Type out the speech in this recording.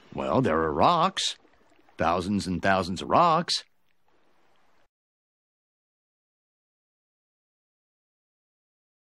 Well, there are rocks. Thousands and thousands of rocks.